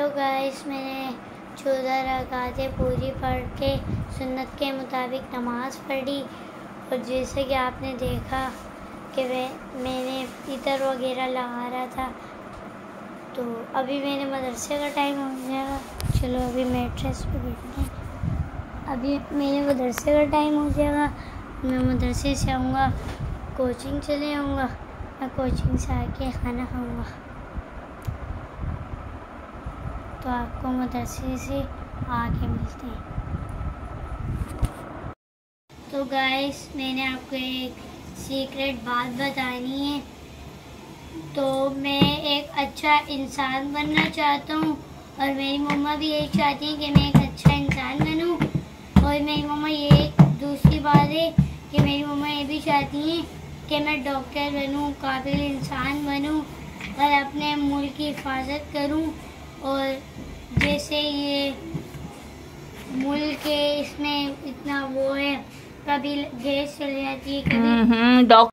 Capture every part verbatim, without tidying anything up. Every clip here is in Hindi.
हेलो गाइस, मैंने चौदह रकातें पूरी पढ़ के सुन्नत के मुताबिक नमाज़ पढ़ी। और जैसे कि आपने देखा कि वे मैंने इतर वगैरह लगा रहा था, तो अभी मेरे मदरसे का टाइम हो जाएगा। चलो अभी मैट्रेस पे बैठते हैं। अभी मेरे मदरसे का टाइम हो जाएगा। मैं मदरसे से आऊँगा, कोचिंग चले आऊँगा। मैं कोचिंग से आके खाना खाऊँगा। तो आपको मदरसे से आके मिलते हैं। तो गाइस, मैंने आपको एक सीक्रेट बात बतानी है। तो मैं एक अच्छा इंसान बनना चाहता हूँ और मेरी मम्मा भी यही चाहती हैं कि मैं एक अच्छा इंसान बनूँ। और मेरी मम्मा ये दूसरी बात है कि मेरी मम्मा ये भी चाहती हैं कि मैं डॉक्टर बनूँ, काबिल इंसान बनूँ और अपने मुल्क की हिफाजत करूँ। और जैसे ये मुल्क के इसमें इतना वो है, कभी गैस चली जाती है, कभी डॉक्टर।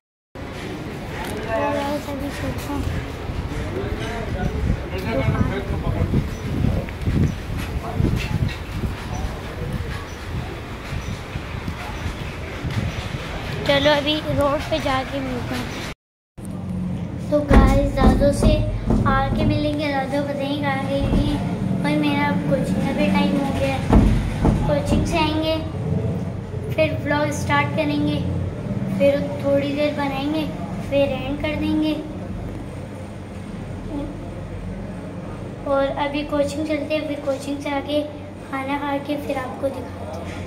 चलो अभी रोड पे जाके मिलते हैं। तो गाइस, दादो से आके मिलेंगे। दादो बताएंगे आ गई थी और मेरा कोचिंग का भी टाइम हो गया। कोचिंग से आएंगे, फिर व्लॉग स्टार्ट करेंगे, फिर थोड़ी देर बनाएंगे, फिर एंड कर देंगे। और अभी कोचिंग चलते हैं, फिर कोचिंग से आके खाना खा के फिर आपको दिखाते हैं।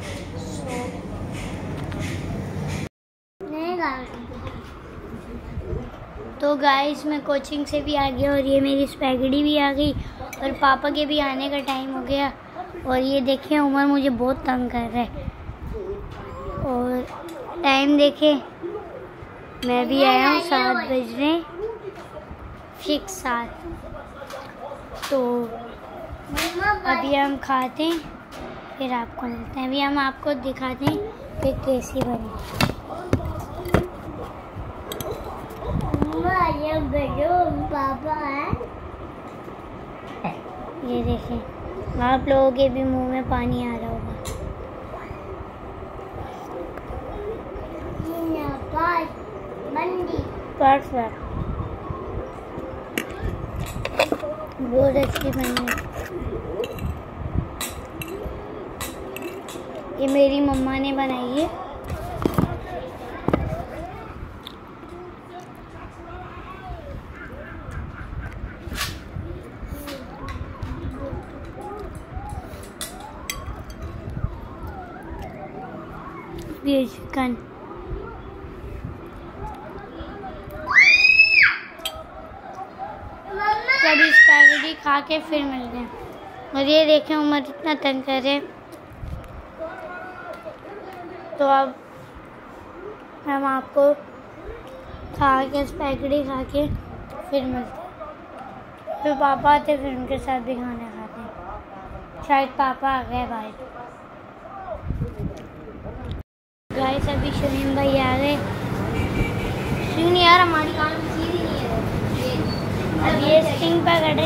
तो गाइस, मैं कोचिंग से भी आ गया और ये मेरी स्पैगेटी भी आ गई और पापा के भी आने का टाइम हो गया। और ये देखिए, उमर मुझे बहुत तंग कर रहा है। और टाइम देखे, मैं भी आया हूँ सात बजने फिक्स सात। तो अभी हम खाते हैं, फिर आपको मिलते हैं। अभी हम आपको दिखाते हैं कि कैसी बनी। ये पापा है, ये देखें। आप लोगों के भी मुंह में पानी आ रहा होगा। परफेक्ट, बहुत अच्छी बनी है। ये मेरी मम्मा ने बनाई है। ये चिकन कभी स्पैगेटी खा के फिर मिलते हैं। और ये देखें, उमर इतना तंग करे। तो अब हम आपको खा के स्पैगेटी खा के फिर मिलते हैं। फिर पापा आते, फिर उनके साथ भी खाना खाते हैं। शायद पापा आ गए भाई। गाइस, अभी शमीम भाई आ गए। सुन यार, हमारी कान में सीधी नहीं है। अब ये स्टिंग पकड़े,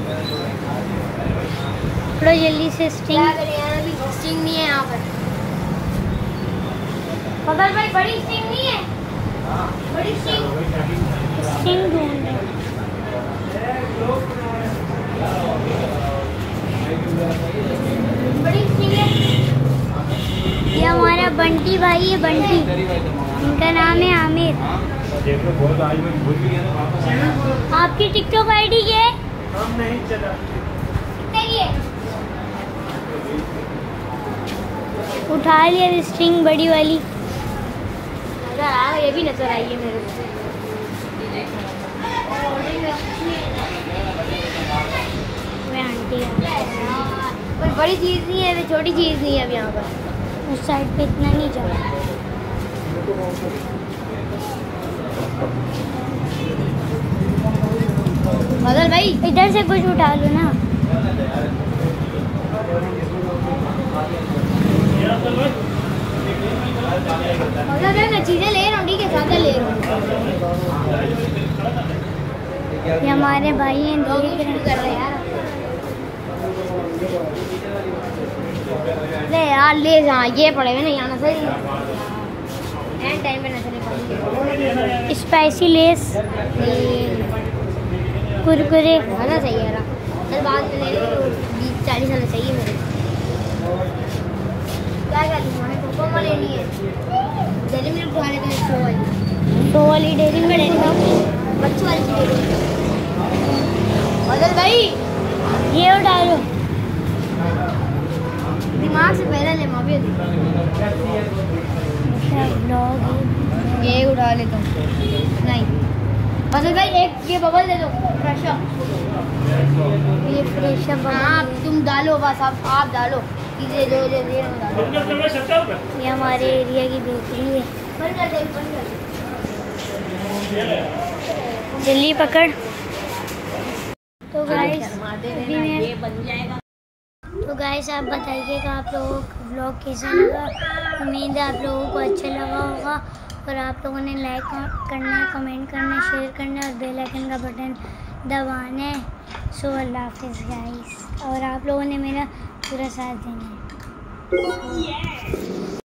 थोड़ा जल्दी से स्टिंग। अभी स्टिंग नहीं है यहाँ पर। पकड़ भाई, बड़ी स्टिंग नहीं है। बड़ी स्टिंग स्टिंग ढूंढ रहे। बड़ी स्टिंग है। ये हमारा बंटी भाई है, बंटी। इनका नाम है आमिर। आपकी टिकटॉक आईडी क्या है? उठा लिया स्ट्रिंग बड़ी वाली। ये भी नजर आई है मेरे को। वे आंटी पर बड़ी चीज नहीं है, वे छोटी चीज नहीं है। अब यहाँ पर उस साइड पे इतना नहीं जाना। मगर भाई, इधर से कुछ उठा लो ना। मगर मैं चीजें ले रहा हूँ, ठीक है, ज्यादा ले रहा हूँ। ये हमारे भाई हैं, देख रहे हैं। कर रहे हैं यार। ले यार ले जा, ये पड़ेगा नहीं आना सही एंड टाइम पे ना चले पाएंगे। स्पाइसी लेस कुरकुरे आना चाहिए यार, चल बाद में ले बीस चालीस आना चाहिए मेरे। क्या क्या तुम्हारे कोको में लेनी है? डेली मिल्क खाने के लिए सौ वाली सौ वाली डेरी में ले लो। बच्चों वाली चीज़ बदल भाई, ये उठा लो। दिमाग से पहले ले माँ भी ये उड़ा ले तुम नहीं। बदल भाई एक ये बबल दे दो फ्रेश अप। ये फ्रेश अप हाँ तुम डालो बस, आप आप डालो चीज़ें जो जो दे डालो। ये हमारे एरिया की बेकरी है। बंद कर दे, बंद कर दे। जल्दी पकड़। तो गाइस तो गाइस आप बताइएगा आप लोगों को व्लॉग कैसा लगा। उम्मीद है आप लोगों को अच्छा लगा होगा और आप लोगों ने लाइक करना, कमेंट करना, शेयर करना और बेल आइकन का बटन दबाना है। सो अल्लाह हाफिज़ गाइस, और आप लोगों ने मेरा पूरा साथ देना है।